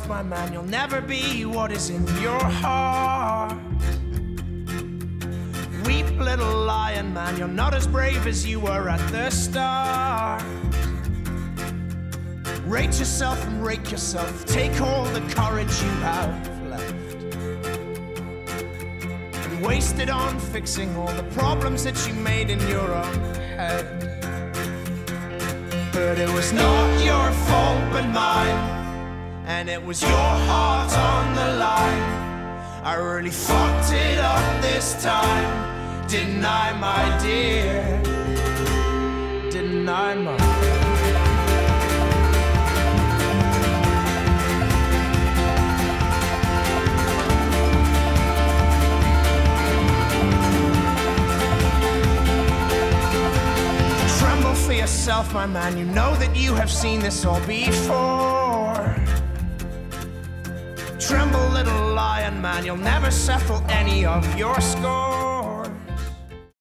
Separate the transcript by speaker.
Speaker 1: yourself, my man, you'll never be what is in your heart. Weep, little lion man, you're not as brave as you were at the start. Rate yourself and rake yourself, take all the courage you have left and waste it on fixing all the problems that you made in your own head. But it was not your fault but mine, and it was your heart on the line. I really fucked it up this time, didn't I, my dear? Didn't I, my dear? Tremble for yourself, my man, you know that you have seen this all before. Tremble, little lion man, you'll never settle any of your scores.